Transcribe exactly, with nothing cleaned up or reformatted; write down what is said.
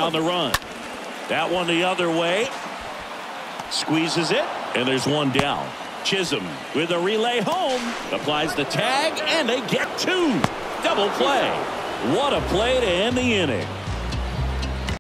on the run. That one the other way. Squeezes it, and there's one down. Chisholm with a relay home. Applies the tag, and they get two. Double play. What a play to end the inning.